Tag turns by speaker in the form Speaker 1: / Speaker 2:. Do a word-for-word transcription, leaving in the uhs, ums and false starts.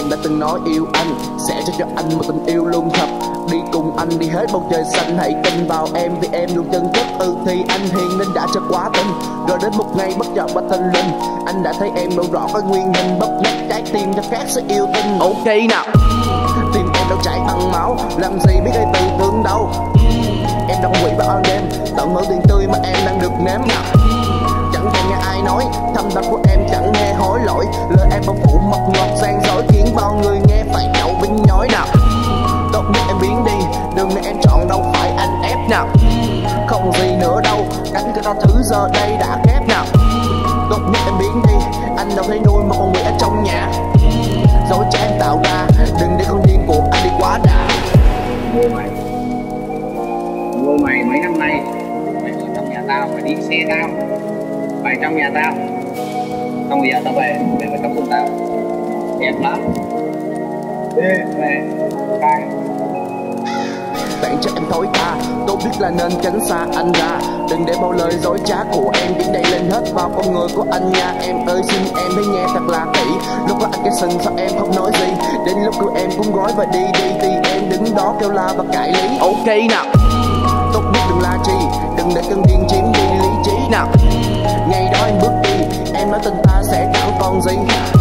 Speaker 1: đã từng nói yêu anh, sẽ cho cho anh một tình yêu luôn thật. Đi cùng anh đi hết bầu trời xanh, hãy tin vào em vì em luôn chân chất. Ừ thì anh hiền nên đã cho quá tin, rồi đến một ngày bất chợt bất thình lình, anh đã thấy em lộ rõ cái nguyên hình, bóp nát trái tim cho khác sẽ yêu tin. Ok nào, tim em đâu chảy bằng máu, làm gì biết gây tư tưởng đâu. Em đang quỷ vào đêm, tận hưởng tiền tươi mà em đang được nếm nào. Chẳng thèm nghe ai nói, thâm tâm của em chẳng nghe hối lỗi. Lời em bao phủ mật ngọt gian dối, khiến bao người nghe phải nhậu binh nhói nào. Tốt nhất em biến đi, đừng để em chọn đâu phải anh ép nào. Không gì nữa đâu, cánh cửa thứ giờ đây đã khép nào. Tốt nhất em biến đi, anh đâu thấy nuôi một con quỷ ở trong nhà. Dối cho em tạo ra, đừng để con điên của anh đi quá đà.
Speaker 2: Ngồi mày Ngồi mày mấy năm nay mày ở trong nhà tao, mày đi xe tao, mày trong nhà tao. Xong bây giờ tao về, về với trong phòng tao đẹp lắm. Đi về cài
Speaker 1: bạn cho em thối tha, tôi biết là nên tránh xa anh ra. Đừng để bao lời dối trá của em dính đầy lên hết vào con người của anh nha. Em ơi xin em hãy nghe thật là kỹ, lúc đó anh cái sừng sao em không nói gì. Đến lúc của em cũng gói và đi đi thì em đứng đó kêu la và cãi lý. Ok nào, tốt nhất đừng la chi, đừng để cơn điên chiếm đi lý trí nào. Ngày đó em bước đi, em nói tình ta sẽ chẳng còn gì.